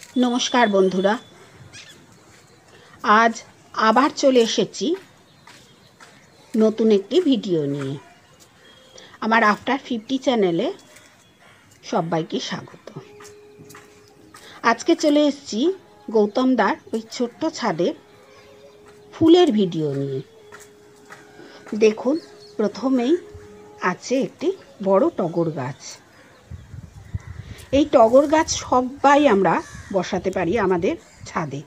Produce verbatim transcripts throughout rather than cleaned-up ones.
नमस्कार बंधुरा आज आबार चले एसेছি नतून एकटी भिडियो निये आमार आफ्टार फिफ्टी चैनेले सबाइके स्वागत। आज के चले एसेছি गौतम दार ओई छोट्टो छादेर फुलेर भिडियो निये। देखुन प्रथमेई आछे एकटी बड़ो टगर गाछ। এই টগর গাছ সবাই আমরা বসাতে পারি আমাদের ছাদে।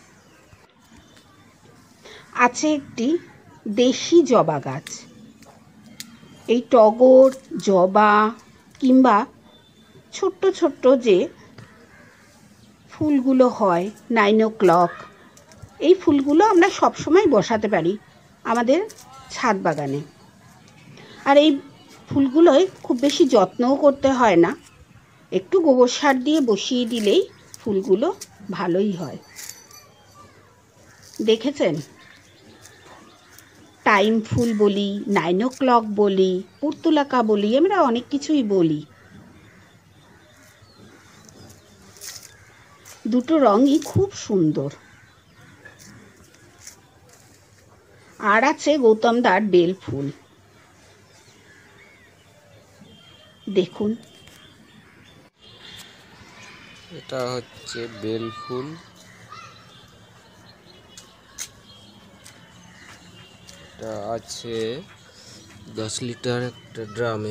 আছে একটি দেশি জবা গাছ। এই টগর জবা কিংবা ছোট্ট ছোট্ট যে ফুলগুলো হয় নাইন ও ক্লক, এই ফুলগুলো আমরা সব সময় বসাতে পারি আমাদের ছাদ বাগানে। আর এই ফুলগুলোয় খুব বেশি যত্নও করতে হয় না, একটু গোবর সার দিয়ে বসিয়ে দিলেই ফুলগুলো ভালোই হয়। দেখেছেন, টাইম ফুল বলি, নাইন ও ক্লক বলি, পুর্তুলাকা বলি, আমরা অনেক কিছুই বলি। দুটো রঙই খুব সুন্দর। আর আছে গৌতম দার বেল ফুল। দেখুন, এটা হচ্ছে বেল ফুল। এটা আছে দশ লিটার একটা ড্রামে।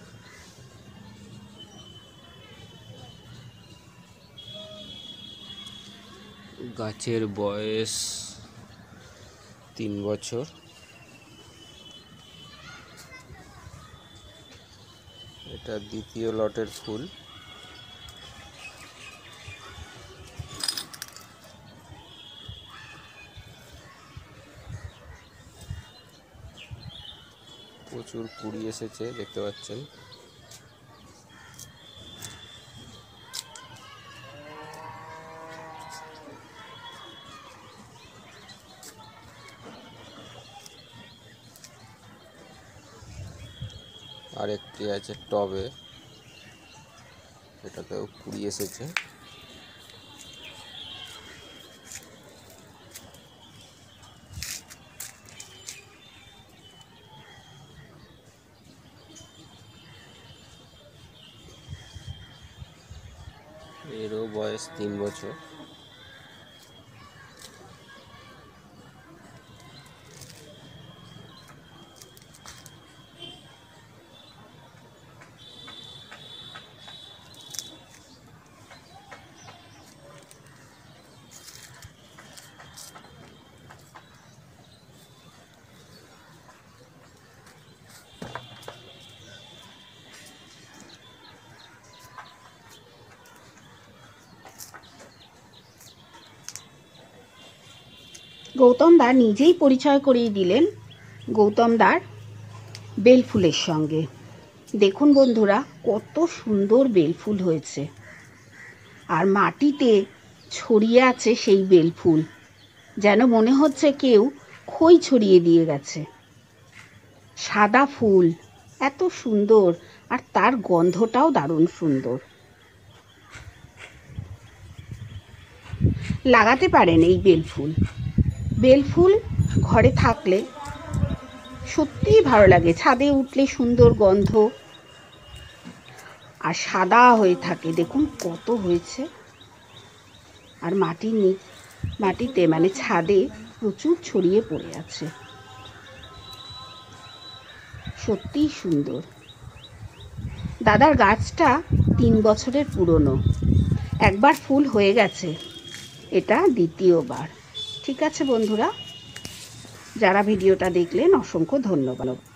গাছের বয়স তিন বছর। এটা দ্বিতীয় লটের ফুল। প্রচুর কুড়ি এসেছে, দেখতে পাচ্ছেন। আরেকটি আছে টবে, এটাতেও কুড়ি এসেছে। এরও বয়স তিন বছর। গৌতম দা নিজেই পরিচয় করিয়ে দিলেন গৌতম দার বেল ফুলের সঙ্গে। দেখুন বন্ধুরা, কত সুন্দর বেল ফুল হয়েছে। আর মাটিতে ছড়িয়ে আছে সেই বেল ফুল, যেন মনে হচ্ছে কেউ খই ছড়িয়ে দিয়ে গেছে। সাদা ফুল, এত সুন্দর, আর তার গন্ধটাও দারুণ সুন্দর। লাগাতে পারেন এই বেল ফুল। বেল ফুল ঘরে থাকলে সত্যিই ভালো লাগে। ছাদে উঠলে সুন্দর গন্ধ, আর সাদা হয়ে থাকে। দেখুন কত হয়েছে। আর মাটির নিচ মাটিতে মানে ছাদে প্রচুর ছড়িয়ে পড়ে আছে। সত্যিই সুন্দর। দাদার গাছটা তিন বছরের পুরনো। একবার ফুল হয়ে গেছে, এটা দ্বিতীয়বার। ঠিক আছে বন্ধুরা, যারা ভিডিওটা দেখলেন অসংখ্য ধন্যবাদ।